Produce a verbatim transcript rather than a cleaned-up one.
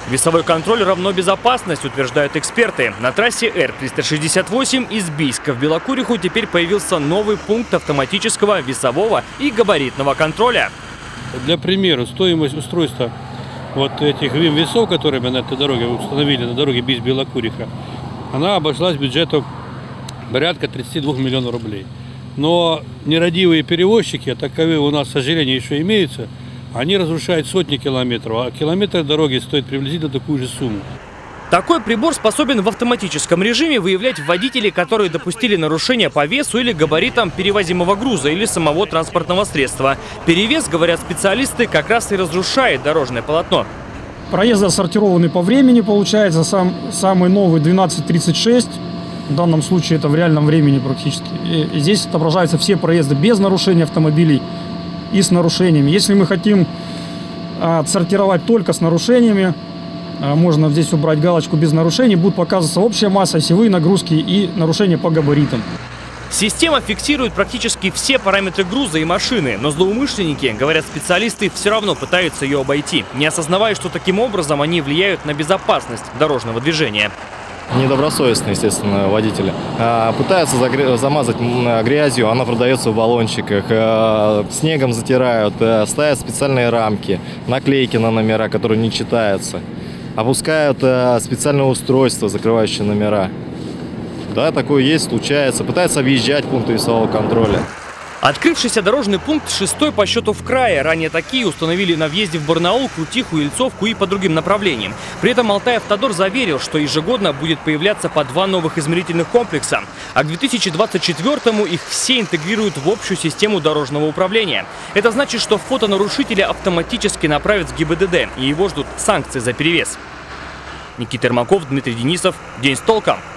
Весовой контроль равно безопасность, утверждают эксперты. На трассе Р триста шестьдесят восемь из Бийска в Белокуриху теперь появился новый пункт автоматического весового и габаритного контроля. Для примера, стоимость устройства вот этих весов, которые мы на этой дороге установили, на дороге Бийск-Белокуриха, она обошлась бюджету порядка тридцати двух миллионов рублей. Но нерадивые перевозчики, а таковые у нас, к сожалению, еще имеются, они разрушают сотни километров, а километр дороги стоит приблизительно такую же сумму. Такой прибор способен в автоматическом режиме выявлять водителей, которые допустили нарушения по весу или габаритам перевозимого груза или самого транспортного средства. Перевес, говорят специалисты, как раз и разрушает дорожное полотно. Проезды отсортированы по времени, получается, сам, самый новый двенадцать тридцать шесть. В данном случае это в реальном времени практически. И здесь отображаются все проезды без нарушения автомобилей и с нарушениями. Если мы хотим отсортировать только с нарушениями, можно здесь убрать галочку «без нарушений», будет показываться общая масса, осевые нагрузки и нарушения по габаритам. Система фиксирует практически все параметры груза и машины, но злоумышленники, говорят специалисты, все равно пытаются ее обойти, не осознавая, что таким образом они влияют на безопасность дорожного движения. Недобросовестные, естественно, водители. Пытаются замазать грязью, она продается в баллончиках, снегом затирают, ставят специальные рамки, наклейки на номера, которые не читаются, опускают специальное устройство, закрывающее номера. Да, такое есть, случается. Пытаются объезжать пункты весового контроля. Открывшийся дорожный пункт шестой по счету в крае. Ранее такие установили на въезде в Барнаул, Крутиху, Ельцовку и по другим направлениям. При этом Алтайавтодор заверил, что ежегодно будет появляться по два новых измерительных комплекса. А к две тысячи двадцать четвёртому их все интегрируют в общую систему дорожного управления. Это значит, что фотонарушителя автоматически направят в ГИБДД, и его ждут санкции за перевес. Никита Ермаков, Дмитрий Денисов. День с толком.